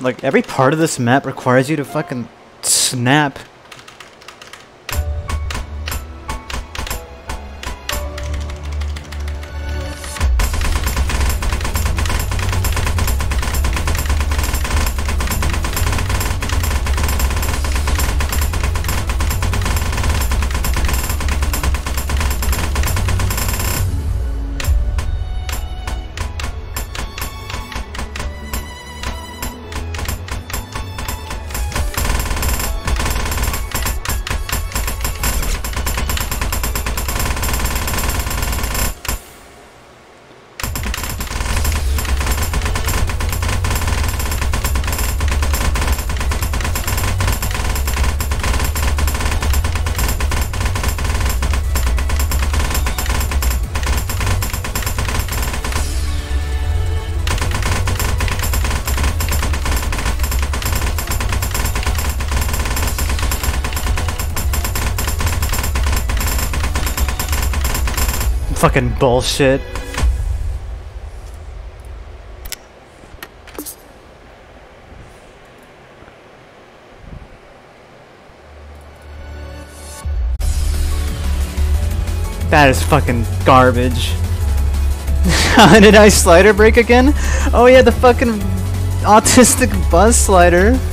Like, every part of this map requires you to fucking snap. Fucking bullshit. That is fucking garbage. How did I slider break again? Oh yeah, the fucking autistic buzz slider.